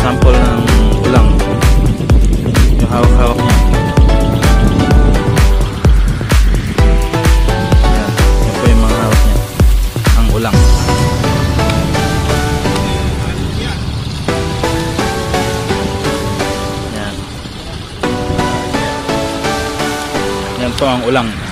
sample ng ulang. Yung hawak-hawak niya. Yan. Yan po yung mga hawak niya. Ang ulang. Yan. Yan po ang ulang.